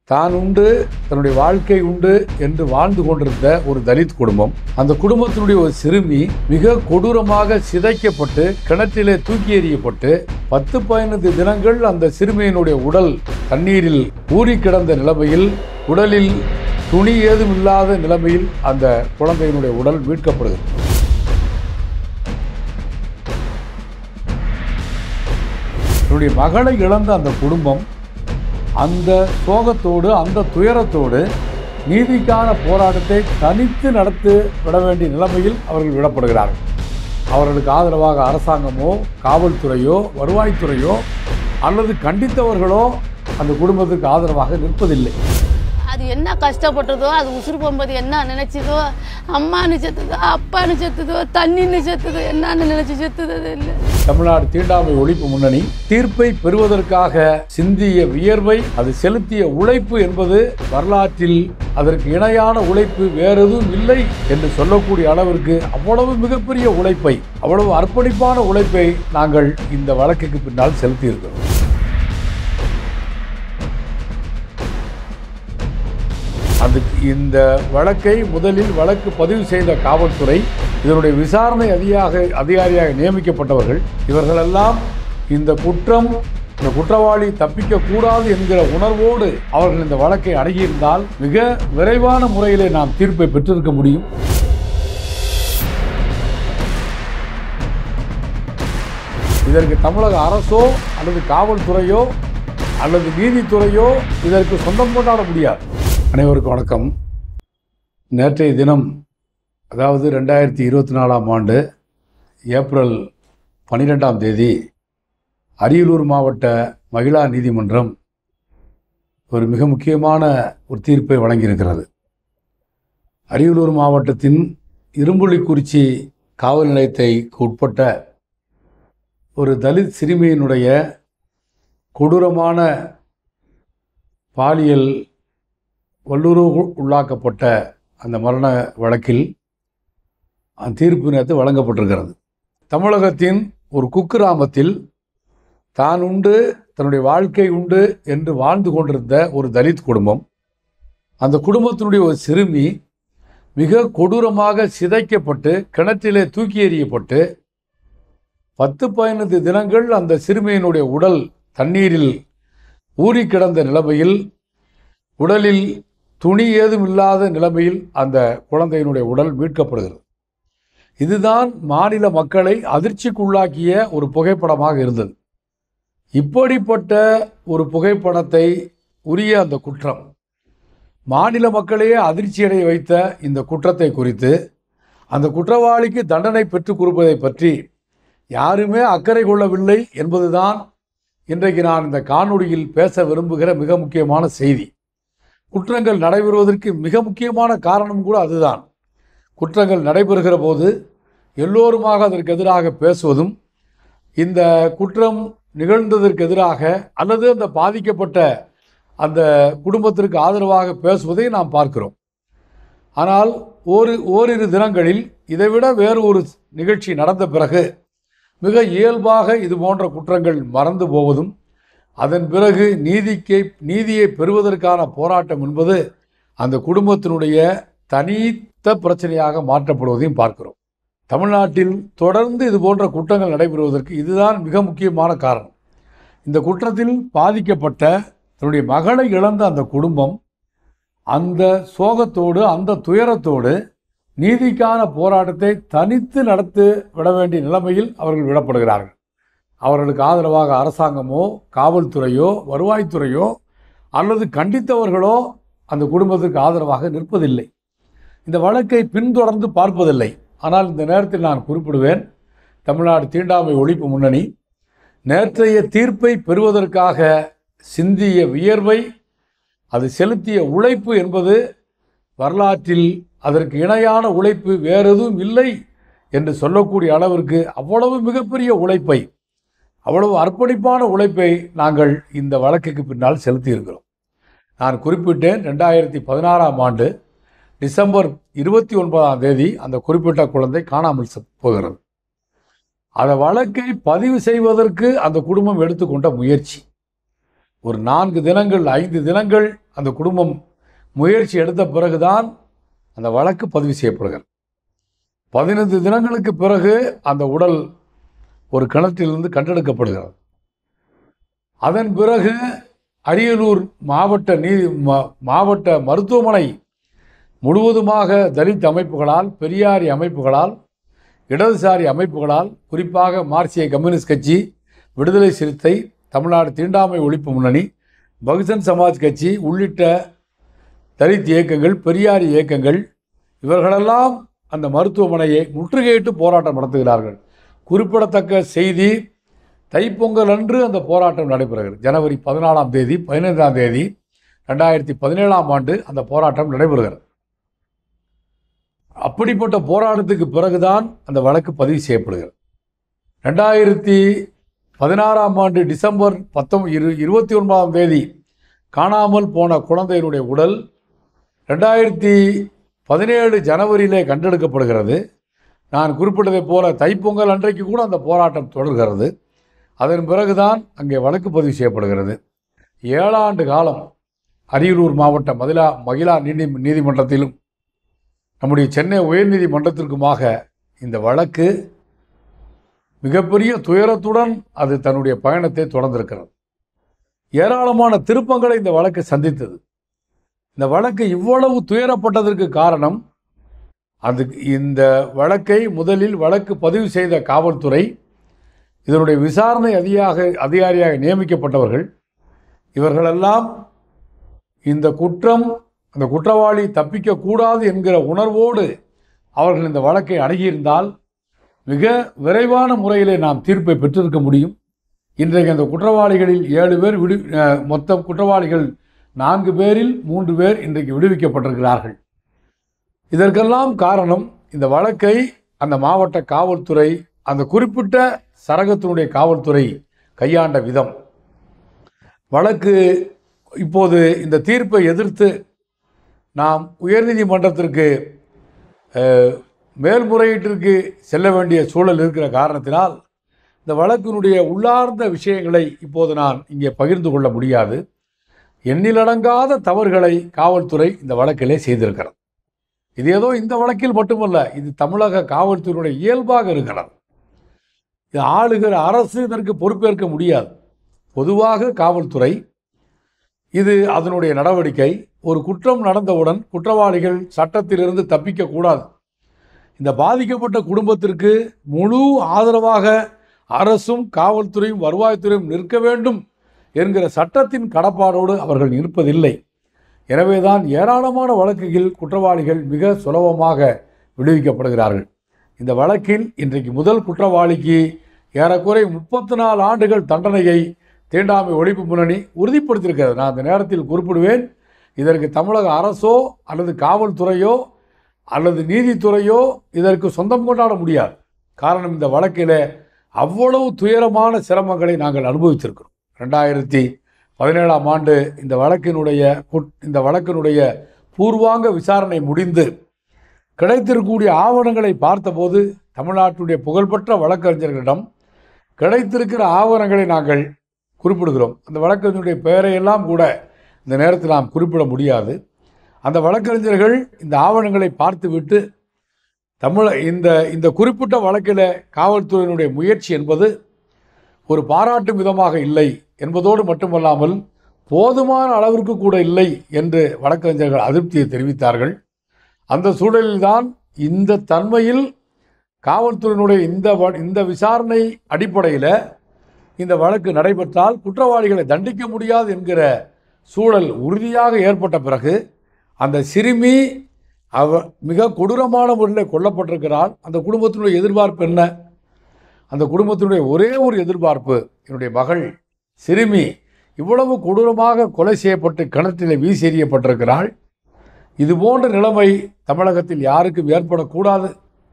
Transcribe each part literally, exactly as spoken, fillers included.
தான் உண்டு தன்னுடைய வாழ்க்கை உண்டு என்று வாழ்ந்து கொண்டிருந்த ஒரு தலித் குடும்பம். அந்த குடும்பத்தினுடைய ஒரு சிறுமி மிக கொடூரமாக சிதைக்கப்பட்டு கிணற்றிலே தூக்கி எறியப்பட்டு பத்து பதினைந்து தினங்கள் அந்த சிறுமியினுடைய உடல் தண்ணீரில் ஊறி கிடந்த நிலைமையில், உடலில் துணி ஏதும் இல்லாத நிலைமையில் அந்த குழந்தையினுடைய உடல் மீட்கப்படுகிறது. தன்னுடைய மகளை இழந்த அந்த குடும்பம் அந்த சோகத்தோடு அந்த துயரத்தோடு நீதிக்கான போராட்டத்தை தனித்து நடத்தி விட வேண்டிய நிலைமையில் அவர்கள் விடப்படுகிறார்கள். அவர்களுக்கு ஆதரவாக அரசாங்கமோ காவல்துறையோ வருவாய்த்துறையோ அல்லது கண்டித்தவர்களோ அந்த குடும்பத்துக்கு ஆதரவாக நிற்பதில்லை. அது என்ன கஷ்டப்பட்டதோ, அது உசுறு போகும்போது என்ன நினைச்சதோ, அம்மானு செத்துதோ அப்பானு செத்துதோ தண்ணின்னு செத்துதோ என்னன்னு நினைச்சு செத்துதோ இல்லை. தமிழ்நாடு தீண்டாமை ஒழிப்பு முன்னணி தீர்ப்பை பெறுவதற்காக சிந்திய வியர்வை, அது செலுத்திய உழைப்பு என்பது வரலாற்றில் அதற்கு இணையான உழைப்பு வேறெதுவும் இல்லை என்று சொல்லக்கூடிய அளவிற்கு அவ்வளவு மிகப்பெரிய உழைப்பை, அவ்வளவு அர்ப்பணிப்பான உழைப்பை நாங்கள் இந்த வழக்குக்கு பின்னால் செலுத்தியிருக்கிறோம். அதுக்கு இந்த வழக்கை முதலில் வழக்கு பதிவு செய்த காவல்துறை, இதனுடைய விசாரணை அதிகாக அதிகாரியாக நியமிக்கப்பட்டவர்கள், இவர்களெல்லாம் இந்த குற்றம் இந்த குற்றவாளி தப்பிக்க கூடாது என்கிற உணர்வோடு அவர்கள் இந்த வழக்கை அணுகியிருந்தால் மிக விரைவான முறையிலே நாம் தீர்ப்பை பெற்றிருக்க முடியும். இதற்கு தமிழக அரசோ அல்லது காவல்துறையோ அல்லது நீதித்துறையோ இதற்கு சொந்தம் கொண்டாட முடியாது. அனைவருக்கும் வணக்கம். நேற்றைய தினம், அதாவது ரெண்டாயிரத்தி இருபத்தி நாலாம் ஆண்டு ஏப்ரல் பன்னிரெண்டாம் தேதி அரியலூர் மாவட்ட மகிழா நீதிமன்றம் ஒரு மிக முக்கியமான ஒரு தீர்ப்பை வழங்கியிருக்கிறது. அரியலூர் மாவட்டத்தின் இரும்புலிக்குறிச்சி காவல் நிலையத்தை உட்பட்ட ஒரு தலித் சிறுமியினுடைய கொடூரமான பாலியல் வல்லுறவு உள்ளாக்கப்பட்ட அந்த மரண வழக்கில் அந்த தீர்ப்பு நேற்று வழங்கப்பட்டிருக்கிறது. தமிழகத்தின் ஒரு குக்கிராமத்தில் தான் உண்டு தன்னுடைய வாழ்க்கை உண்டு என்று வாழ்ந்து கொண்டிருந்த ஒரு தலித் குடும்பம். அந்த குடும்பத்தினுடைய ஒரு சிறுமி மிக கொடூரமாக சிதைக்கப்பட்டு கிணற்றிலே தூக்கி எறியப்பட்டு பத்து பதினைந்து தினங்கள் அந்த சிறுமியினுடைய உடல் தண்ணீரில் ஊறி கிடந்த நிலைமையில், உடலில் துணி ஏதும் இல்லாத நிலைமையில் அந்த குழந்தையினுடைய உடல் மீட்கப்படுகிறது. இதுதான் மாநில மக்களை அதிர்ச்சிக்குள்ளாக்கிய ஒரு புகைப்படமாக இருந்தது. இப்படிப்பட்ட ஒரு புகைப்படத்தை உரிய அந்த குற்றம், மாநில மக்களையே அதிர்ச்சியடைய வைத்த இந்த குற்றத்தை குறித்து அந்த குற்றவாளிக்கு தண்டனை பெற்றுக் கொடுப்பதை பற்றி யாருமே அக்கறை கொள்ளவில்லை என்பதுதான் இன்றைக்கு நான் இந்த காணொளியில் பேச விரும்புகிற மிக முக்கியமான செய்தி. குற்றங்கள் நடைபெறுவதற்கு மிக முக்கியமான காரணம் கூட அதுதான். குற்றங்கள் நடைபெறுகிற போது எல்லோருமாக அதற்கு எதிராக பேசுவதும், இந்த குற்றம் நிகழ்ந்ததற்கு எதிராக அல்லது அந்த பாதிக்கப்பட்ட அந்த குடும்பத்திற்கு ஆதரவாக பேசுவதை நாம் பார்க்கிறோம். ஆனால் ஒரு ஓரிரு தினங்களில் இதைவிட வேறு ஒரு நிகழ்ச்சி நடந்த பிறகு மிக இயல்பாக இது போன்ற குற்றங்கள் மறந்து போவதும், அதன் பிறகு நீதிக்கை நீதியை பெறுவதற்கான போராட்டம் என்பது அந்த குடும்பத்தினுடைய தனித்த பிரச்சனையாக மாற்றப்படுவதையும் பார்க்கிறோம். தமிழ்நாட்டில் தொடர்ந்து இது போன்ற குற்றங்கள் நடைபெறுவதற்கு இதுதான் மிக முக்கியமான காரணம். இந்த குற்றத்தில் பாதிக்கப்பட்ட தன்னுடைய மகளை இழந்த அந்த குடும்பம் அந்த சோகத்தோடு அந்த துயரத்தோடு நீதிக்கான போராட்டத்தை தனித்து நடத்தி விட வேண்டிய நிலைமையில் அவர்கள் விடப்படுகிறார்கள். அவர்களுக்கு ஆதரவாக அரசாங்கமோ காவல்துறையோ வருவாய்த்துறையோ அல்லது கண்டித்தவர்களோ அந்த குடும்பத்திற்கு ஆதரவாக நிற்பதில்லை. இந்த வழக்கை பின்தொடர்ந்து பார்ப்பதில்லை. ஆனால் இந்த நேரத்தில் நான் குறிப்பிடுவேன், தமிழ்நாடு தீண்டாமை ஒழிப்பு முன்னணி நேற்றைய தீர்ப்பை பெறுவதற்காக சிந்திய வியர்வை, அது செலுத்திய உழைப்பு என்பது வரலாற்றில் அதற்கு இணையான உழைப்பு வேறெதுவும் இல்லை என்று சொல்லக்கூடிய அளவிற்கு அவ்வளவு மிகப்பெரிய உழைப்பை, அவ்வளவு அர்ப்பணிப்பான உழைப்பை நாங்கள் இந்த வழக்குக்கு பின்னால் செலுத்தியிருக்கிறோம். நான் குறிப்பிட்டேன், ரெண்டாயிரத்தி பதினாறாம் ஆண்டு டிசம்பர் இருபத்தி ஒன்பதாம் தேதி அந்த குறிப்பிட்ட குழந்தை காணாமல் போகிறது. அந்த வழக்கை பதிவு செய்வதற்கு அந்த குடும்பம் எடுத்துக்கொண்ட முயற்சி, ஒரு நான்கு தினங்கள் ஐந்து தினங்கள் அந்த குடும்பம் முயற்சி எடுத்த பிறகுதான் அந்த வழக்கு பதிவு செய்யப்படுகிறது. பதினைந்து தினங்களுக்கு பிறகு அந்த உடல் ஒரு கிணற்றிலிருந்து கண்டெடுக்கப்படுகிறது. அதன் பிறகு அரியலூர் மாவட்ட நீதி மாவட்ட மருத்துவமனை முழுவதுமாக தலித் அமைப்புகளால், பெரியாரி அமைப்புகளால், இடதுசாரி அமைப்புகளால், குறிப்பாக மார்க்சிய கம்யூனிஸ்ட் கட்சி, விடுதலை சிறுத்தை, தமிழ்நாடு தீண்டாமை ஒழிப்பு முன்னணி, பகுஜன் சமாஜ் கட்சி உள்ளிட்ட தலித் இயக்கங்கள், பெரியாரி இயக்கங்கள் இவர்களெல்லாம் அந்த மருத்துவமனையை முற்றுகையிட்டு போராட்டம் நடத்துகிறார்கள். குறிப்பிடத்தக்க செய்தி, தைப்பொங்கல் அன்று அந்த போராட்டம் நடைபெறுகிறது. ஜனவரி பதினாலாம் தேதி பதினைந்தாம் தேதி ரெண்டாயிரத்தி பதினேழாம் ஆண்டு அந்த போராட்டம் நடைபெறுகிறது. அப்படிப்பட்ட போராட்டத்துக்கு பிறகுதான் அந்த வழக்கு பதிவு செய்யப்படுகிறது. ரெண்டாயிரத்தி பதினாறாம் ஆண்டு டிசம்பர் பத்தொன்பது இரு இருபத்தி ஒன்பதாம் தேதி காணாமல் போன குழந்தையினுடைய உடல் ரெண்டாயிரத்தி பதினேழு ஜனவரியிலே கண்டெடுக்கப்படுகிறது. நான் குறிப்பிட்டதைப் போல தைப்பொங்கல் அன்றைக்கு கூட அந்த போராட்டம் தொடர்கிறது. அதன் பிறகுதான் அங்கே வழக்கு பதிவு செய்யப்படுகிறது. ஏழாண்டு காலம் அரியலூர் மாவட்ட மதிலா மகிழா நீதி நீதிமன்றத்திலும் நம்முடைய சென்னை உயர்நீதிமன்றத்திற்குமாக இந்த வழக்கு மிகப்பெரிய துயரத்துடன் அது தன்னுடைய பயணத்தை தொடர்ந்திருக்கிறது. ஏராளமான திருப்பங்களை இந்த வழக்கு சந்தித்தது. இந்த வழக்கு இவ்வளவு துயரப்பட்டதற்கு காரணம், அது இந்த வழக்கை முதலில் வழக்கு பதிவு செய்த காவல்துறை, இதனுடைய விசாரணை அதிகாக அதிகாரியாக நியமிக்கப்பட்டவர்கள், இவர்களெல்லாம் இந்த குற்றம், அந்த குற்றவாளி தப்பிக்கக்கூடாது என்கிற உணர்வோடு அவர்கள் இந்த வழக்கை அணுகியிருந்தால் மிக விரைவான முறையிலே நாம் தீர்ப்பை பெற்றிருக்க முடியும். இன்றைக்கு அந்த குற்றவாளிகளில் ஏழு பேர் விடு மொத்த குற்றவாளிகள் நான்கு பேரில் மூன்று பேர் இன்றைக்கு விடுவிக்கப்பட்டிருக்கிறார்கள். இதற்கெல்லாம் காரணம் இந்த வழக்கை அந்த மாவட்ட காவல்துறை, அந்த குறிப்பிட்ட சரகத்தினுடைய காவல்துறை கையாண்ட விதம். வழக்கு இப்போது இந்த தீர்ப்பை எதிர்த்து நாம் உயர்நீதிமன்றத்திற்கு மேல்முறையீட்டிற்கு செல்ல வேண்டிய சூழல் இருக்கிற காரணத்தினால் இந்த வழக்கினுடைய உள்ளார்ந்த விஷயங்களை இப்போது நான் இங்கே பகிர்ந்து கொள்ள முடியாது. எண்ணிலடங்காத தவறுகளை காவல்துறை இந்த வழக்கிலே செய்திருக்கிறது. இது ஏதோ இந்த வழக்கில் மட்டுமல்ல, இது தமிழக காவல்துறையினுடைய இயல்பாக இருக்கிறது. இது ஆளுகிற அரசு இதற்கு பொறுப்பேற்க முடியாது. பொதுவாக காவல்துறை இது அதனுடைய நடவடிக்கை. ஒரு குற்றம் நடந்தவுடன் குற்றவாளிகள் சட்டத்திலிருந்து தப்பிக்கக்கூடாது. இந்த பாதிக்கப்பட்ட குடும்பத்திற்கு முழு ஆதரவாக அரசும் காவல்துறையும் வருவாய்த்துறையும் நிற்க வேண்டும் என்கிற சட்டத்தின் கடப்பாடோடு அவர்கள் நிற்பதில்லை. எனவேதான் ஏராளமான வழக்குகள் குற்றவாளிகள் மிக சுலபமாக விடுவிக்கப்படுகிறார்கள். இந்த வழக்கில் இன்றைக்கு முதல் குற்றவாளிக்கு ஏறக்குறை முப்பத்தி நாலு ஆண்டுகள் தண்டனையை தீண்டாமை ஒழிப்பு முன்னணி உறுதிப்படுத்தியிருக்கிறது. நான் அந்த நேரத்தில் குறிப்பிடுவேன், இதற்கு தமிழக அரசோ அல்லது காவல்துறையோ அல்லது நீதித்துறையோ இதற்கு சொந்தம் கொண்டாட முடியாது. காரணம், இந்த வழக்கில் அவ்வளவு துயரமான சிரமங்களை நாங்கள் அனுபவித்திருக்கிறோம். ரெண்டாயிரத்தி பதினேழாம் ஆண்டு இந்த வழக்கினுடைய இந்த வழக்கினுடைய பூர்வாங்க விசாரணை முடிந்து கிடைத்திருக்கக்கூடிய ஆவணங்களை பார்த்தபோது தமிழ்நாட்டுடைய புகழ்பெற்ற வழக்கறிஞர்களிடம் கிடைத்திருக்கிற ஆவணங்களை நாங்கள் குறிப்பிடுகிறோம். அந்த வழக்கறிஞருடைய பெயரையெல்லாம் கூட இந்த நேரத்தில் நாம் குறிப்பிட முடியாது. அந்த வழக்கறிஞர்கள் இந்த ஆவணங்களை பார்த்துவிட்டு தமிழ இந்த இந்த குறிப்பிட்ட வழக்கில் காவல்துறையினுடைய முயற்சி என்பது ஒரு பாராட்டும் விதமாக இல்லை என்பதோடு மட்டுமல்லாமல் போதுமான அளவிற்கு கூட இல்லை என்று வழக்கறிஞர்கள் அதிருப்தியை தெரிவித்தார்கள். அந்த சூழலில்தான் இந்த தன்மையில் காவல்துறையினுடைய இந்த இந்த விசாரணை அடிப்படையில் இந்த வழக்கு நடைபெற்றால் குற்றவாளிகளை தண்டிக்க முடியாது என்கிற சூழல் உறுதியாக ஏற்பட்ட பிறகு அந்த சிறுமி அவ மிக கொடூரமான முறையில் கொல்லப்பட்டிருக்கிறாள். அந்த குடும்பத்தினுடைய எதிர்பார்ப்பு என்ன? அந்த குடும்பத்தினுடைய ஒரே ஒரு எதிர்பார்ப்பு, என்னுடைய மகள் சிறுமி இவ்வளவு கொடூரமாக கொலை செய்யப்பட்டு கிணற்றிலே வீசி எறியப்பட்டிருக்கிறாள். இது போன்ற நிலைமை தமிழகத்தில் யாருக்கும் ஏற்படக்கூடாது.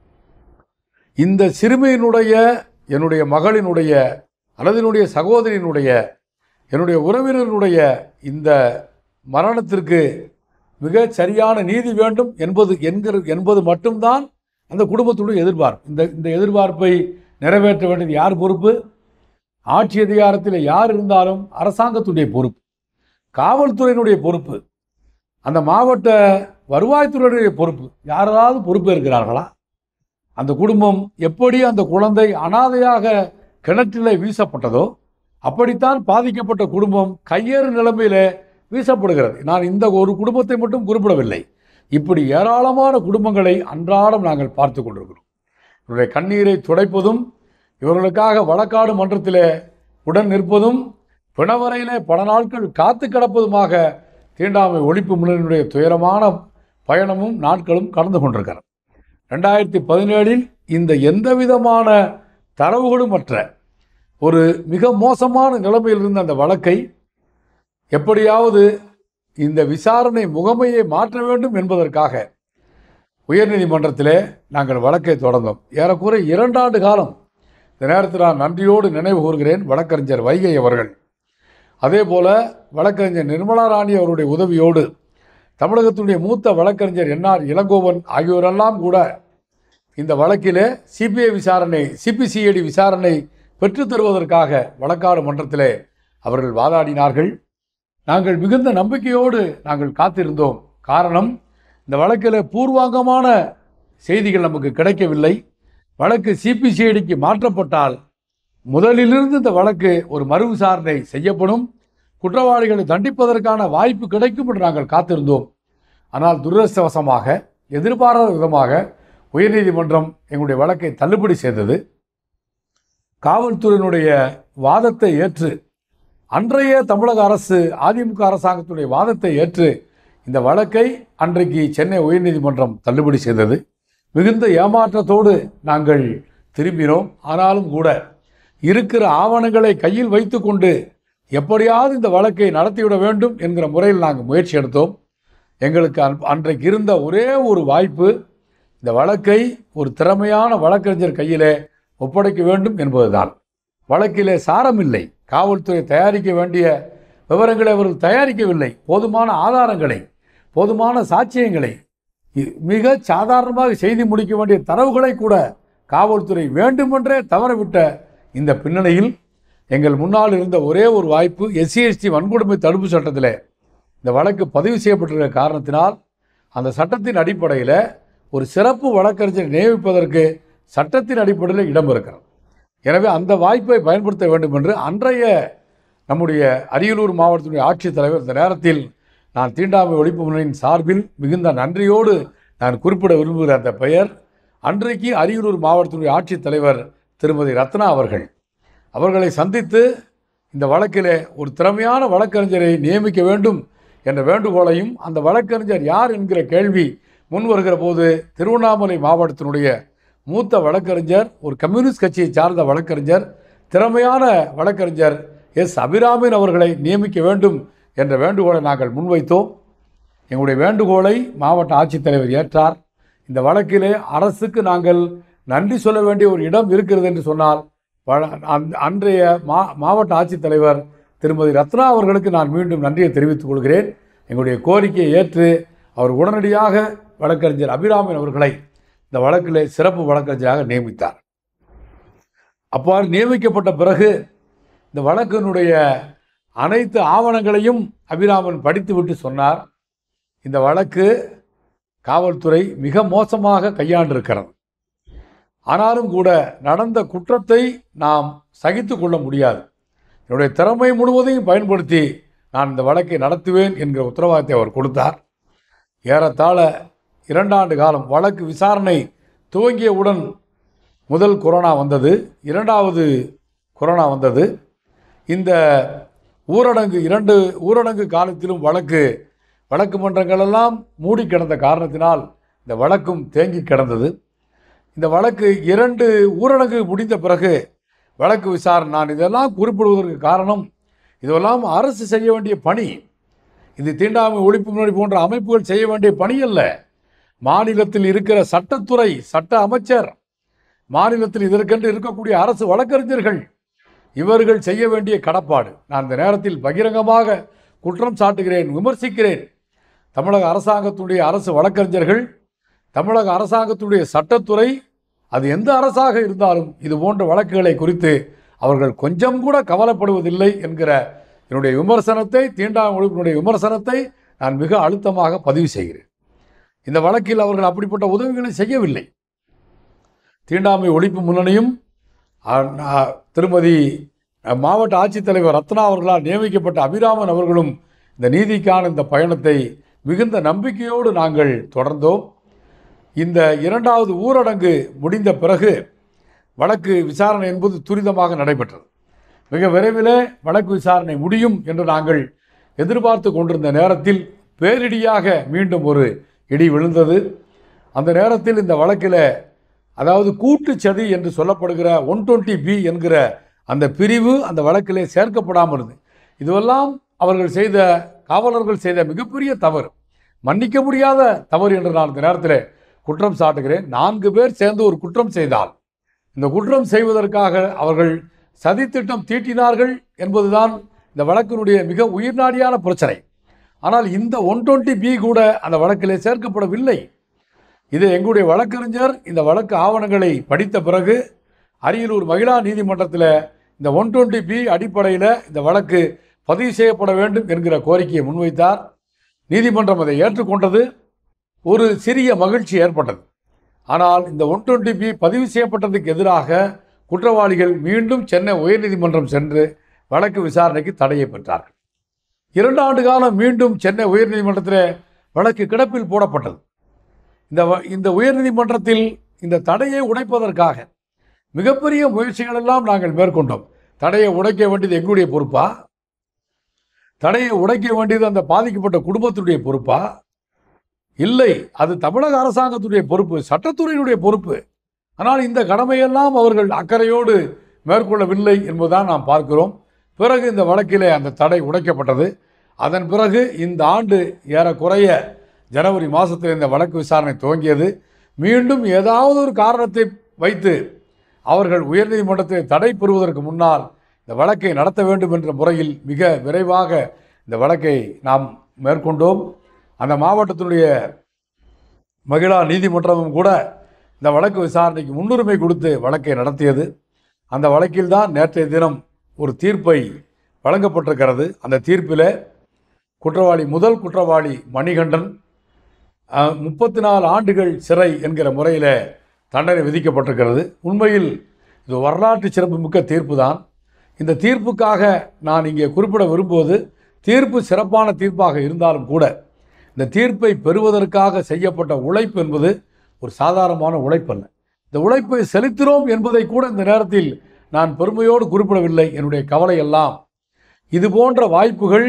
இந்த சிறுமியினுடைய, என்னுடைய மகளினுடைய அல்லது என்னுடைய சகோதரியினுடைய, என்னுடைய உறவினருடைய இந்த மரணத்திற்கு மிக சரியான நீதி வேண்டும் என்பது என்கிற என்பது மட்டும்தான் அந்த குடும்பத்துடைய எதிர்பார்ப்பு. இந்த இந்த எதிர்பார்ப்பை நிறைவேற்ற வேண்டியது யார் பொறுப்பு? ஆட்சி அதிகாரத்தில் யார் இருந்தாலும் அரசாங்கத்துடைய பொறுப்பு, காவல்துறையினுடைய பொறுப்பு, அந்த மாவட்ட வருவாய்த்துறையினுடைய பொறுப்பு. யாராவது பொறுப்பு இருக்கிறார்களா? அந்த குடும்பம் எப்படி அந்த குழந்தை அனாதையாக கிணற்றிலே வீசப்பட்டதோ அப்படித்தான் பாதிக்கப்பட்ட குடும்பம் கையேறு நிலைமையில வீசப்படுகிறது. நான் இந்த ஒரு குடும்பத்தை மட்டும் குறிப்பிடவில்லை. இப்படி ஏராளமான குடும்பங்களை அன்றாடம் நாங்கள் பார்த்து கொண்டிருக்கிறோம். இவருடைய கண்ணீரை துடைப்பதும், இவர்களுக்காக வழக்காடு மன்றத்திலே உடன் நிற்பதும், பிணவரையிலே பல நாட்கள் காத்து கிடப்பதுமாக தீண்டாமை ஒழிப்பு முன்னணியினுடைய துயரமான பயணமும் நாட்களும் கடந்து கொண்டிருக்கிறது. ரெண்டாயிரத்தி பதினேழில் இந்த எந்த விதமான தரவுகளும் மற்ற ஒரு மிக மோசமான நிலைமையில் இருந்த அந்த வழக்கை எப்படியாவது இந்த விசாரணை முகமையை மாற்ற வேண்டும் என்பதற்காக உயர்நீதிமன்றத்திலே நாங்கள் வழக்கை தொடர்ந்தோம். ஏறக்குறை இரண்டாண்டு காலம். இந்த நேரத்தில் நான் நன்றியோடு நினைவு கூறுகிறேன் வழக்கறிஞர் வைகை அவர்கள், அதே போல வழக்கறிஞர் நிர்மலா ராணி அவருடைய உதவியோடு தமிழகத்தினுடைய மூத்த வழக்கறிஞர் என்ஆர் இளங்கோவன் ஆகியோரெல்லாம் கூட இந்த வழக்கிலே சிபிஐ விசாரணை சிபிசிஐடி விசாரணை பெற்றுத் தருவதற்காக வழக்காடு மன்றத்திலே அவர்கள் வாதாடினார்கள். நாங்கள் மிகுந்த நம்பிக்கையோடு நாங்கள் காத்திருந்தோம். காரணம், இந்த வழக்கில் பூர்வாங்கமான செய்திகள் நமக்கு கிடைக்கவில்லை. வழக்கு சிபிசிஐடிக்கு மாற்றப்பட்டால் முதலிலிருந்து இந்த வழக்கு ஒரு மறு விசாரணை செய்யப்படும், குற்றவாளிகளை தண்டிப்பதற்கான வாய்ப்பு கிடைக்கும் என்று நாங்கள் காத்திருந்தோம். ஆனால் துரதிர்ஷ்டவசமாக எதிர்பாராத விதமாக உயர்நீதிமன்றம் எங்களுடைய வழக்கை தள்ளுபடி செய்தது. காவல்துறையினுடைய வாதத்தை ஏற்று, அன்றைய தமிழக அரசு அதிமுக அரசாங்கத்துடைய வாதத்தை ஏற்று இந்த வழக்கை அன்றைக்கு சென்னை உயர்நீதிமன்றம் தள்ளுபடி செய்தது. மிகுந்த ஏமாற்றத்தோடு நாங்கள் திரும்பினோம். ஆனாலும் கூட இருக்கிற ஆவணங்களை கையில் வைத்து கொண்டு எப்படியாவது இந்த வழக்கை நடத்திவிட வேண்டும் என்கிற முறையில் நாங்கள் முயற்சி எடுத்தோம். எங்களுக்கு அன்றைக்கு இருந்த ஒரே ஒரு வாய்ப்பு, இந்த வழக்கை ஒரு திறமையான வழக்கறிஞர் கையிலே ஒப்படைக்க வேண்டும் என்பதுதான். வழக்கிலே சாரம் இல்லை. காவல்துறை தயாரிக்க வேண்டிய விவரங்களை அவர்கள் தயாரிக்கவில்லை. போதுமான ஆதாரங்களை, போதுமான சாட்சியங்களை, மிக சாதாரணமாக செய்தி முடிக்க வேண்டிய தரவுகளை கூட காவல்துறை வேண்டுமென்றே தவறவிட்ட இந்த பின்னணியில் எங்கள் முன்னால் இருந்த ஒரே ஒரு வாய்ப்பு, எஸ்சி எஸ்டி வன்கொடுமை தடுப்பு சட்டத்தில் இந்த வழக்கு பதிவு செய்யப்பட்டிருக்கிற காரணத்தினால் அந்த சட்டத்தின் அடிப்படையில் ஒரு சிறப்பு வழக்கறிஞரை நியமிப்பதற்கு சட்டத்தின் அடிப்படையில் இடம் இருக்கிறது. எனவே அந்த வாய்ப்பை பயன்படுத்த வேண்டும் என்று அன்றைய நம்முடைய அரியலூர் மாவட்டத்தினுடைய ஆட்சித்தலைவர், இந்த நேரத்தில் நான் தீண்டாமை ஒழிப்பு முன்னணியின் சார்பில் மிகுந்த நன்றியோடு நான் குறிப்பிட விரும்புகிற அந்த பெயர், அன்றைக்கு அரியலூர் மாவட்டத்தினுடைய ஆட்சித்தலைவர் திருமதி ரத்னா அவர்கள், அவர்களை சந்தித்து இந்த வழக்கிலே ஒரு திறமையான வழக்கறிஞரை நியமிக்க வேண்டும் என்ற வேண்டுகோளையும், அந்த வழக்கறிஞர் யார் என்கிற கேள்வி முன் வருகிற போது திருவண்ணாமலை மாவட்டத்தினுடைய மூத்த வழக்கறிஞர், ஒரு கம்யூனிஸ்ட் கட்சியை சார்ந்த வழக்கறிஞர், திறமையான வழக்கறிஞர் எஸ் அபிராமின் அவர்களை நியமிக்க வேண்டும் என்ற வேண்டுகோளை நாங்கள் முன்வைத்தோம். எங்களுடைய வேண்டுகோளை மாவட்ட ஆட்சித்தலைவர் ஏற்றார். இந்த வழக்கிலே அரசுக்கு நாங்கள் நன்றி சொல்ல வேண்டிய ஒரு இடம் இருக்கிறது என்று சொன்னால் அன்றைய மா மாவட்ட ஆட்சித்தலைவர் திருமதி ரத்னா அவர்களுக்கு நான் மீண்டும் நன்றியை தெரிவித்துக் கொள்கிறேன். எங்களுடைய கோரிக்கையை ஏற்று அவர் உடனடியாக வழக்கறிஞர் அபிராமன் அவர்களை இந்த வழக்கிலே சிறப்பு வழக்கறிஞராக நியமித்தார். அவ்வாறு நியமிக்கப்பட்ட பிறகு இந்த வழக்கினுடைய அனைத்து ஆவணங்களையும் அபிராமன் படித்துவிட்டு சொன்னார், இந்த வழக்கு காவல்துறை மிக மோசமாக கையாண்டிருக்கிறது. ஆனாலும் கூட நடந்த குற்றத்தை நாம் சகித்து கொள்ள முடியாது. என்னுடைய திறமை முழுவதையும் பயன்படுத்தி நான் இந்த வழக்கை நடத்துவேன் என்கிற உத்தரவாதத்தை அவர் கொடுத்தார். ஏறத்தாழ இரண்டாண்டு காலம் வழக்கு விசாரணை துவங்கியவுடன் முதல் கொரோனா வந்தது, இரண்டாவது கொரோனா வந்தது. இந்த ஊரடங்கு இரண்டு ஊரடங்கு காலத்திலும் வழக்கு வழக்கு மன்றங்களெல்லாம் மூடி கிடந்த காரணத்தினால் இந்த வழக்கும் தேங்கி கிடந்தது. இந்த வழக்கு இரண்டு ஊரடங்கு முடிந்த பிறகு வழக்கு விசாரணை, நான் இதெல்லாம் குறிப்பிடுவதற்கு காரணம், இதெல்லாம் அரசு செய்ய வேண்டிய பணி. இது தீண்டாமை ஒழிப்பு முன்னணி போன்ற அமைப்புகள் செய்ய வேண்டிய பணி அல்ல. மாநிலத்தில் இருக்கிற சட்டத்துறை, சட்ட அமைச்சர், மாநிலத்தில் இதற்கென்று இருக்கக்கூடிய அரசு வழக்கறிஞர்கள், இவர்கள் செய்ய வேண்டிய கடப்பாடு. நான் இந்த நேரத்தில் பகிரங்கமாக குற்றம் சாட்டுகிறேன், விமர்சிக்கிறேன். தமிழக அரசாங்கத்துடைய அரசு வழக்கறிஞர்கள், தமிழக அரசாங்கத்துடைய சட்டத்துறை, அது எந்த அரசாக இருந்தாலும் இது போன்ற வழக்குகளை குறித்து அவர்கள் கொஞ்சம் கூட கவலைப்படுவதில்லை என்கிற என்னுடைய விமர்சனத்தை, தீண்டாமை ஒழிப்பினுடைய விமர்சனத்தை நான் மிக அழுத்தமாக பதிவு செய்கிறேன். இந்த வழக்கில் அவர்கள் அப்படிப்பட்ட உதவிகளை செய்யவில்லை. தீண்டாமை ஒழிப்பு முன்னணியும் திருமதி மாவட்ட ஆட்சித்தலைவர் ரத்னா அவர்களால் நியமிக்கப்பட்ட அபிராமன் அவர்களும் இந்த நீதிக்கான இந்த பயணத்தை மிகுந்த நம்பிக்கையோடு நாங்கள் தொடர்ந்தோம். இந்த இரண்டாவது ஊரடங்கு முடிந்த பிறகு வழக்கு விசாரணை என்பது துரிதமாக நடைபெற்றது. மிக விரைவிலே வழக்கு விசாரணை முடியும் என்று நாங்கள் எதிர்பார்த்து கொண்டிருந்த நேரத்தில் பேரிடியாக மீண்டும் ஒரு இடி விழுந்தது. அந்த நேரத்தில் இந்த வழக்கில், அதாவது கூட்டுச்சதி என்று சொல்லப்படுகிற ஒன் டுவெண்ட்டி பி என்கிற அந்த பிரிவு அந்த வழக்கிலே சேர்க்கப்படாமல் இருந்தது. இதுவெல்லாம் அவர்கள் செய்த, காவலர்கள் செய்த மிகப்பெரிய தவறு, மன்னிக்க முடியாத தவறு என்று நான் இந்த நேரத்தில் குற்றம் சாட்டுகிறேன். நான்கு பேர் சேர்ந்து ஒரு குற்றம் செய்தால் இந்த குற்றம் செய்வதற்காக அவர்கள் சதித்திட்டம் தீட்டினார்கள் என்பதுதான் இந்த வழக்கினுடைய மிக உயிர்நாடியான பிரச்சனை. ஆனால் இந்த ஒன் டுவெண்ட்டி பி கூட அந்த வழக்கிலே சேர்க்கப்படவில்லை. இது எங்களுடைய வழக்கறிஞர் இந்த வழக்கு ஆவணங்களை படித்த பிறகு அரியலூர் மகிழா நீதிமன்றத்தில் இந்த ஒன் டுவெண்ட்டி பி அடிப்படையில் இந்த வழக்கு பதிவு செய்யப்பட வேண்டும் என்கிற கோரிக்கையை முன்வைத்தார். நீதிமன்றம் அதை ஏற்றுக்கொண்டது. ஒரு சிறிய மகிழ்ச்சி ஏற்பட்டது. ஆனால் இந்த ஒன் டுவெண்ட்டி பி பதிவு செய்யப்பட்டதுக்கு எதிராக குற்றவாளிகள் மீண்டும் சென்னை உயர்நீதிமன்றம் சென்று வழக்கு விசாரணைக்கு தடையை பெற்றார்கள். இரண்டு ஆண்டு காலம் மீண்டும் சென்னை உயர்நீதிமன்றத்தில் வழக்கு கிடப்பில் போடப்பட்டது. இந்த இந்த உயர்நீதிமன்றத்தில் இந்த தடையை உடைப்பதற்காக மிகப்பெரிய முயற்சிகள் எல்லாம் நாங்கள் மேற்கொண்டோம். தடையை உடைக்க வேண்டியது எங்களுடைய பொறுப்பா? தடையை உடைக்க வேண்டியது அந்த பாதிக்கப்பட்ட குடும்பத்துடைய பொறுப்பா? இல்லை, அது தமிழக அரசாங்கத்துடைய பொறுப்பு, சட்டத்துறையினுடைய பொறுப்பு. ஆனால் இந்த கடமையெல்லாம் அவர்கள் அக்கறையோடு மேற்கொள்ளவில்லை என்பதுதான் நாம் பார்க்கிறோம். பிறகு இந்த வழக்கிலே அந்த தடை உடைக்கப்பட்டது. அதன் பிறகு இந்த ஆண்டு ஏறக்குறைய ஜனவரி மாதத்தில் இந்த வழக்கு விசாரணை துவங்கியது. மீண்டும் ஏதாவது ஒரு காரணத்தை வைத்து அவர்கள் உயர்நீதிமன்றத்தை தடை பெறுவதற்கு முன்னால் இந்த வழக்கை நடத்த வேண்டும் என்ற முறையில் மிக விரைவாக இந்த வழக்கை நாம் மேற்கொண்டோம். அந்த மாவட்டத்தினுடைய மகிழா நீதிமன்றமும் கூட இந்த வழக்கு விசாரணைக்கு முன்னுரிமை கொடுத்து வழக்கை நடத்தியது. அந்த வழக்கில்தான் நேற்றைய தினம் ஒரு தீர்ப்பை வழங்கப்பட்டிருக்கிறது. அந்த தீர்ப்பில் குற்றவாளி, முதல் குற்றவாளி மணிகண்டன் முப்பத்தி நாலு ஆண்டுகள் சிறை என்கிற முறையில் தண்டனை விதிக்கப்பட்டிருக்கிறது. உண்மையில் இது வரலாற்று சிறப்பு மிக்க தீர்ப்பு தான். இந்த தீர்ப்புக்காக நான் இங்கே குறிப்பிட விரும்புவது, தீர்ப்பு சிறப்பான தீர்ப்பாக இருந்தாலும் கூட இந்த தீர்ப்பை பெறுவதற்காக செய்யப்பட்ட உழைப்பு என்பது ஒரு சாதாரணமான உழைப்பல்ல. இந்த உழைப்பை செலுத்தினோம் என்பதை கூட இந்த நேரத்தில் நான் பெருமையோடு குறிப்பிடவில்லை. என்னுடைய கவலை எல்லாம் இது போன்ற வாய்ப்புகள்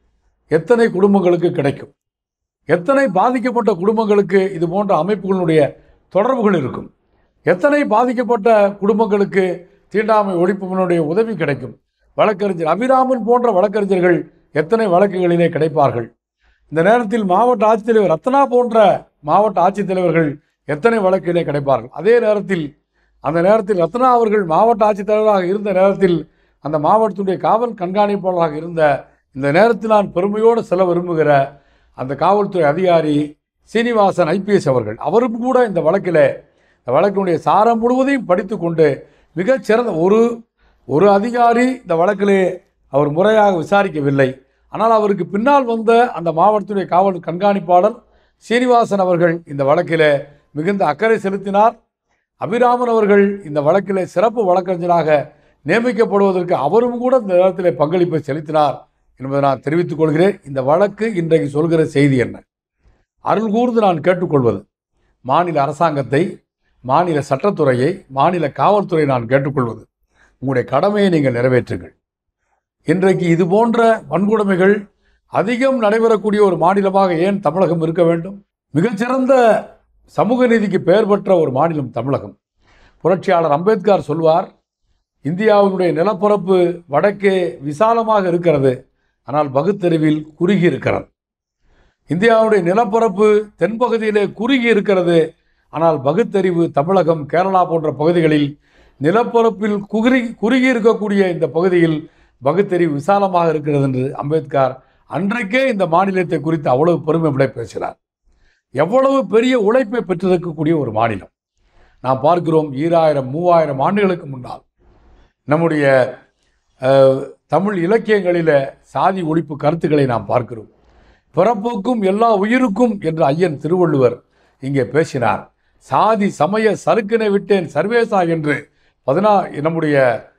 எத்தனை குடும்பங்களுக்கு கிடைக்கும், எத்தனை பாதிக்கப்பட்ட குடும்பங்களுக்கு இது போன்ற அமைப்புகளுடைய தொடர்புகள் இருக்கும், எத்தனை பாதிக்கப்பட்ட குடும்பங்களுக்கு தீண்டாமை ஒழிப்புடைய உதவி கிடைக்கும். வழக்கறிஞர் அபிராமன் போன்ற வழக்கறிஞர்கள் எத்தனை வழக்குகளிலே கிடைப்பார்கள். இந்த நேரத்தில் மாவட்ட ஆட்சித்தலைவர் ரத்னா போன்ற மாவட்ட ஆட்சித்தலைவர்கள் எத்தனை வழக்கிலே கிடைப்பார்கள். அதே நேரத்தில் அந்த நேரத்தில் ரத்னா அவர்கள் மாவட்ட ஆட்சித்தலைவராக இருந்த நேரத்தில் அந்த மாவட்டத்துடைய காவல் கண்காணிப்பாளராக இருந்த இந்த நேரத்தில் நான் பெருமையோடு செல்ல விரும்புகிற அந்த காவல்துறை அதிகாரி சீனிவாசன் ஐபிஎஸ் அவர்கள், அவரும் கூட இந்த வழக்கில் இந்த வழக்கினுடைய சாரம் முழுவதையும் படித்து கொண்டு மிகச்சிறந்த ஒரு ஒரு அதிகாரி இந்த வழக்கிலே அவர் முறையாக விசாரிக்கவில்லை. ஆனால் அவருக்கு பின்னால் வந்த அந்த மாவட்டத்துடைய காவல் கண்காணிப்பாளர் சீனிவாசன் அவர்கள் இந்த வழக்கில் மிகுந்த அக்கறை செலுத்தினார். அபிராமன் அவர்கள் இந்த வழக்கில் சிறப்பு வழக்கறிஞராக நியமிக்கப்படுவதற்கு அவரும் கூட இந்த நேரத்தில் பங்களிப்பை செலுத்தினார் என்பதை நான் தெரிவித்துக் கொள்கிறேன். இந்த வழக்கு இன்றைக்கு சொல்கிற செய்தி என்ன? அருள் கூர்ந்து நான் கேட்டுக்கொள்வது, மாநில அரசாங்கத்தை, மாநில சட்டத்துறையை, மாநில காவல்துறையை நான் கேட்டுக்கொள்வது, உங்களுடைய கடமையை நீங்கள் நிறைவேற்றுங்கள். இன்றைக்கு இது போன்ற வன்கொடுமைகள் அதிகம் நடைபெறக்கூடிய ஒரு மாநிலமாக ஏன் தமிழகம் இருக்க வேண்டும்? மிகச்சிறந்த சமூக நீதிக்கு பெயர் பெற்ற ஒரு மாநிலம் தமிழகம். புரட்சியாளர் அம்பேத்கர் சொல்வார், இந்தியாவினுடைய நிலப்பரப்பு வடக்கே விசாலமாக இருக்கிறது, ஆனால் பகுத்தறிவில் குறுகி இருக்கிறது. இந்தியாவுடைய நிலப்பரப்பு தென்பகுதியிலே குறுகி இருக்கிறது, ஆனால் பகுத்தறிவு தமிழகம், கேரளா போன்ற பகுதிகளில் நிலப்பரப்பில் குறுகி குறுகி இருக்கக்கூடிய இந்த பகுதியில் பகுத்தறிவு விசாலமாக இருக்கிறது என்று அம்பேத்கர் அன்றைக்கே இந்த மாநிலத்தை குறித்து அவ்வளவு பெருமைப்பட பேசுகிறார். எவ்வளவு பெரிய உழைப்பை பெற்றிருக்கக்கூடிய ஒரு மாநிலம் நாம் பார்க்கிறோம். ஈராயிரம் மூவாயிரம் ஆண்டுகளுக்கு முன்னால் நம்முடைய தமிழ் இலக்கியங்களில் சாதி ஒழிப்பு கருத்துக்களை நாம் பார்க்கிறோம். பிறப்புக்கும் எல்லா உயிருக்கும் என்று ஐயன் திருவள்ளுவர் இங்கே பேசினார். சாதி சமய சறுக்கினை விட்டேன் சர்வேசா என்று பதினா நம்முடைய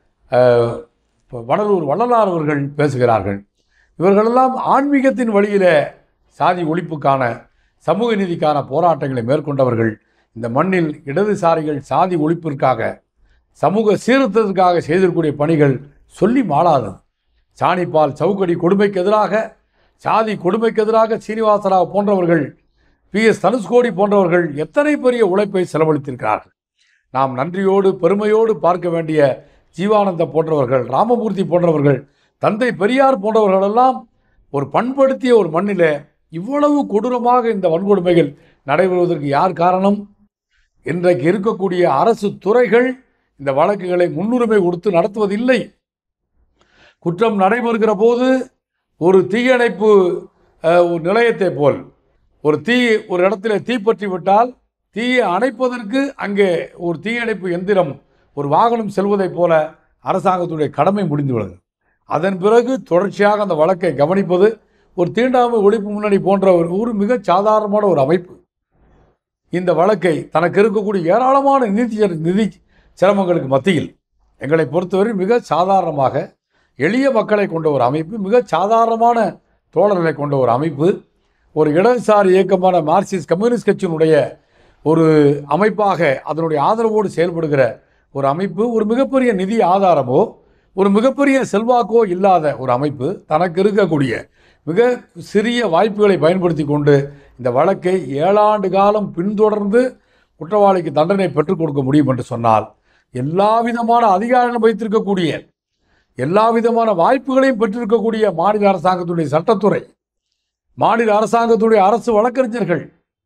வடலூர் வள்ளலார் அவர்கள் பேசுகிறார்கள். இவர்களெல்லாம் ஆன்மீகத்தின் வழியில் சாதி ஒழிப்புக்கான சமூக நீதிக்கான போராட்டங்களை மேற்கொண்டவர்கள். இந்த மண்ணில் இடதுசாரிகள் சாதி ஒழிப்பிற்காக சமூக சீர்திருத்தத்திற்காக செய்திருக்கக்கூடிய பணிகள் சொல்லி மாளாதது. சாணிப்பால் சவுக்கடி கொடுமைக்கு எதிராக, சாதி கொடுமைக்கு எதிராக சீனிவாசராவ் போன்றவர்கள், பி எஸ் தனுஷ்கோடி போன்றவர்கள் எத்தனை பெரிய உழைப்பை செலவழித்திருக்கிறார்கள். நாம் நன்றியோடு பெருமையோடு பார்க்க வேண்டிய ஜீவானந்த போன்றவர்கள், ராமமூர்த்தி போன்றவர்கள், தந்தை பெரியார் போன்றவர்களெல்லாம் ஒரு பண்படுத்திய ஒரு மண்ணில் இவ்வளவு கொடூரமாக இந்த வன்கொடுமைகள் நடைபெறுவதற்கு யார் காரணம்? இன்றைக்கு இருக்கக்கூடிய அரசு துறைகள் இந்த வழக்குகளை முன்னுரிமை கொடுத்து நடத்துவதில்லை. குற்றம் நடைபெறுகிற போது ஒரு தீயணைப்பு நிலையத்தை போல் ஒரு தீ ஒரு இடத்துல தீப்பற்றி விட்டால் தீயை அணைப்பதற்கு அங்கே ஒரு தீயணைப்பு எந்திரம், ஒரு வாகனம் செல்வதைப் போல அரசாங்கத்துடைய கடமை முடிந்துவிடுது. அதன் பிறகு தொடர்ச்சியாக அந்த வழக்கை கவனிப்பது ஒரு தீண்டாமை ஒழிப்பு முன்னணி போன்ற ஒரு ஒரு மிக சாதாரணமான ஒரு அமைப்பு. இந்த வழக்கை தனக்கு இருக்கக்கூடிய ஏராளமான நிதி நிதி சிரமங்களுக்கு மத்தியில் எங்களை பொறுத்தவரை மிக சாதாரணமாக எளிய மக்களை கொண்ட ஒரு அமைப்பு, மிக சாதாரணமான தோழர்களை கொண்ட ஒரு அமைப்பு, ஒரு இடதுசாரி இயக்கமான மார்க்சிஸ்ட் கம்யூனிஸ்ட் கட்சியினுடைய ஒரு அமைப்பாக அதனுடைய ஆதரவோடு செயல்படுகிற ஒரு அமைப்பு, ஒரு மிகப்பெரிய நிதி ஆதாரமோ ஒரு மிகப்பெரிய செல்வாக்கோ இல்லாத ஒரு அமைப்பு தனக்கு இருக்கக்கூடிய மிக சிறிய வாய்ப்புகளை பயன்படுத்தி கொண்டு இந்த வழக்கை ஏழாண்டு காலம் பின்தொடர்ந்து குற்றவாளிக்கு தண்டனை பெற்றுக் கொடுக்க முடியும் என்று சொன்னால், எல்லா விதமான அதிகாரம் வைத்திருக்கக்கூடிய, எல்லா விதமான வாய்ப்புகளையும் பெற்றிருக்கக்கூடிய மாநில அரசாங்கத்துடைய சட்டத்துறை, மாநில அரசாங்கத்துடைய அரசு வழக்கறிஞர்கள்,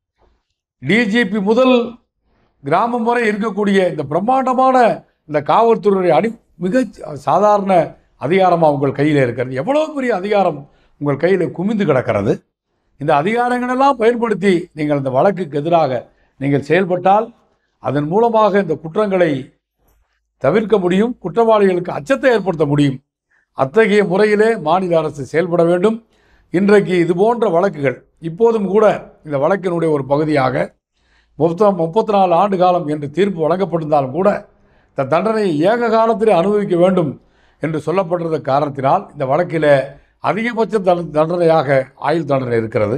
டிஜிபி முதல் கிராமம் வரை இருக்கக்கூடிய இந்த பிரம்மாண்டமான இந்த காவல்துறையுடைய அடி மிக சாதாரண அதிகாரமாக உங்கள் கையில் இருக்கிறது. எவ்வளோ பெரிய அதிகாரம் உங்கள் கையில் குமிந்து கிடக்கிறது. இந்த அதிகாரங்களெல்லாம் பயன்படுத்தி நீங்கள் இந்த வழக்குக்கு எதிராக நீங்கள் செயல்பட்டால் அதன் மூலமாக இந்த குற்றங்களை தவிர்க்க முடியும், குற்றவாளிகளுக்கு அச்சத்தை ஏற்படுத்த முடியும். அத்தகைய முறையிலே மாநில அரசு செயல்பட வேண்டும். இன்றைக்கு இது போன்ற வழக்குகள் இப்போதும் கூட இந்த வழக்கினுடைய ஒரு பகுதியாக மொத்தம் முப்பத்தி நாலு ஆண்டு காலம் என்று தீர்ப்பு வழங்கப்பட்டிருந்தாலும் கூட இந்த தண்டனையை ஏக காலத்திலே அனுபவிக்க வேண்டும் என்று சொல்லப்பட்டிருந்த காரணத்தினால் இந்த வழக்கில் அதிகபட்ச தண்டனையாக ஆயுள் தண்டனை இருக்கிறது.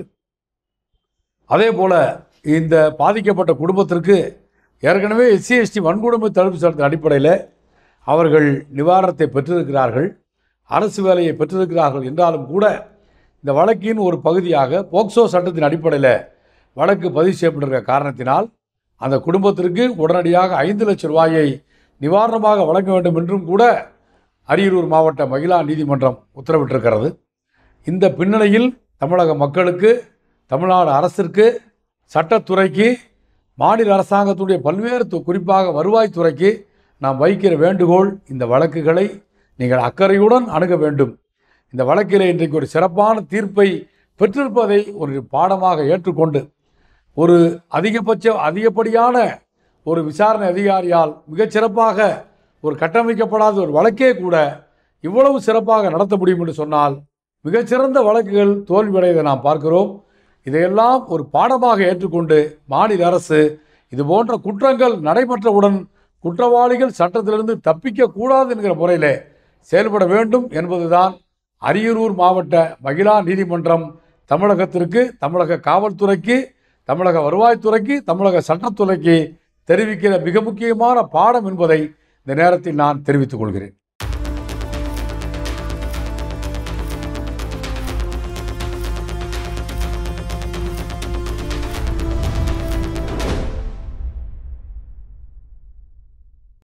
அதே போல் இந்த பாதிக்கப்பட்ட குடும்பத்திற்கு ஏற்கனவே எஸ்சி எஸ்டி வன்கொடுமை தடுப்பு சட்டத்தின் அடிப்படையில் அவர்கள் நிவாரணத்தை பெற்றிருக்கிறார்கள், அரசு வேலையை பெற்றிருக்கிறார்கள் என்றாலும் கூட இந்த வழக்கின் ஒரு பகுதியாக போக்சோ சட்டத்தின் அடிப்படையில் வழக்கு பதிவு செய்யப்பட்டிருக்கிற காரணத்தினால் அந்த குடும்பத்திற்கு உடனடியாக ஐந்து லட்சம் ரூபாயை நிவாரணமாக வழங்க வேண்டும் என்றும் கூட அரியலூர் மாவட்ட மகிழா நீதிமன்றம் உத்தரவிட்டிருக்கிறது. இந்த பின்னணியில் தமிழக மக்களுக்கு, தமிழ்நாடு அரசிற்கு, சட்டத்துறைக்கு, மாநில அரசாங்கத்துடைய பல்வேறு குறிப்பாக வருவாய்த்துறைக்கு நாம் வைக்கிற வேண்டுகோள், இந்த வழக்குகளை நீங்கள் அக்கறையுடன் அணுக வேண்டும். இந்த வழக்கில் இன்றைக்கு ஒரு சிறப்பான தீர்ப்பை பெற்றிருப்பதை ஒரு பாடமாக ஏற்றுக்கொண்டு ஒரு அதிகபட்ச அதிகப்படியான ஒரு விசாரணை அதிகாரியால் மிகச்சிறப்பாக ஒரு கட்டமைக்கப்படாத ஒரு வழக்கே கூட இவ்வளவு சிறப்பாக நடத்த முடியும் என்று சொன்னால் மிகச்சிறந்த வழக்குகள் தோல்வியடைவதை நாம் பார்க்கிறோம். இதையெல்லாம் ஒரு பாடமாக ஏற்றுக்கொண்டு மாநில அரசு இது போன்ற குற்றங்கள் நடைபெற்றவுடன் குற்றவாளிகள் சட்டத்திலிருந்து தப்பிக்க கூடாது என்கிற முறையில் செயல்பட வேண்டும் என்பதுதான் அரியலூர் மாவட்ட மகிழா நீதிமன்றம் தமிழகத்திற்கு, தமிழக காவல்துறைக்கு, தமிழக வருவாய்த்துறைக்கு, தமிழக சட்டத்துறைக்கு தெரிவிக்கிற மிக முக்கியமான பாடம் என்பதை இந்த நேரத்தில் நான் தெரிவித்துக் கொள்கிறேன்.